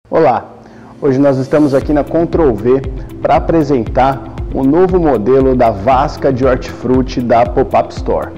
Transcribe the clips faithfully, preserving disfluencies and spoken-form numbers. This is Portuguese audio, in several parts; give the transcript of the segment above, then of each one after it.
Olá, hoje nós estamos aqui na Control V para apresentar o novo modelo da vasca de hortifruti da Pop-Up Store.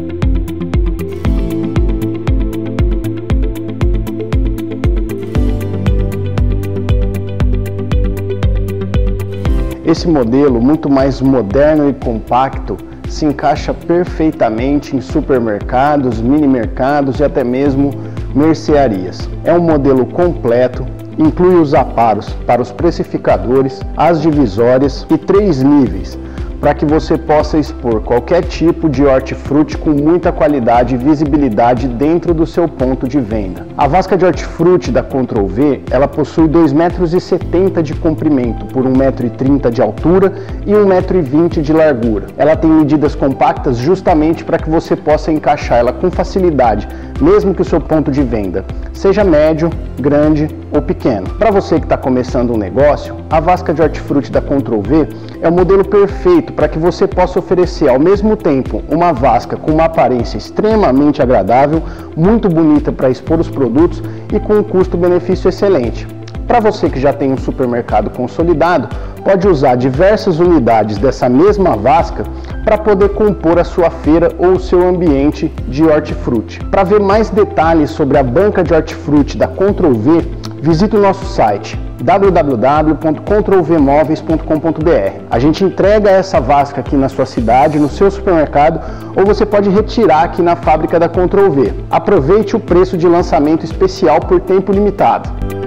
Esse modelo, muito mais moderno e compacto, se encaixa perfeitamente em supermercados, mini mercados e até mesmo mercearias. É um modelo completo, inclui os aparos para os precificadores, as divisórias e três níveis, para que você possa expor qualquer tipo de hortifruti com muita qualidade e visibilidade dentro do seu ponto de venda. A vasca de hortifruti da Control V, ela possui dois metros e setenta de comprimento por um metro e trinta de altura e um metro e vinte de largura. Ela tem medidas compactas justamente para que você possa encaixar ela com facilidade, mesmo que o seu ponto de venda seja médio, grande ou pequeno. Para você que está começando um negócio, a vasca de hortifruti da Control V é o modelo perfeito para que você possa oferecer ao mesmo tempo uma vasca com uma aparência extremamente agradável, muito bonita para expor os produtos e com um custo-benefício excelente. Para você que já tem um supermercado consolidado, pode usar diversas unidades dessa mesma vasca para poder compor a sua feira ou o seu ambiente de hortifruti. Para ver mais detalhes sobre a banca de hortifruti da Control V, visite o nosso site w w w ponto control v móveis ponto com ponto b r. A gente entrega essa vasca aqui na sua cidade, no seu supermercado, ou você pode retirar aqui na fábrica da Control V. Aproveite o preço de lançamento especial por tempo limitado.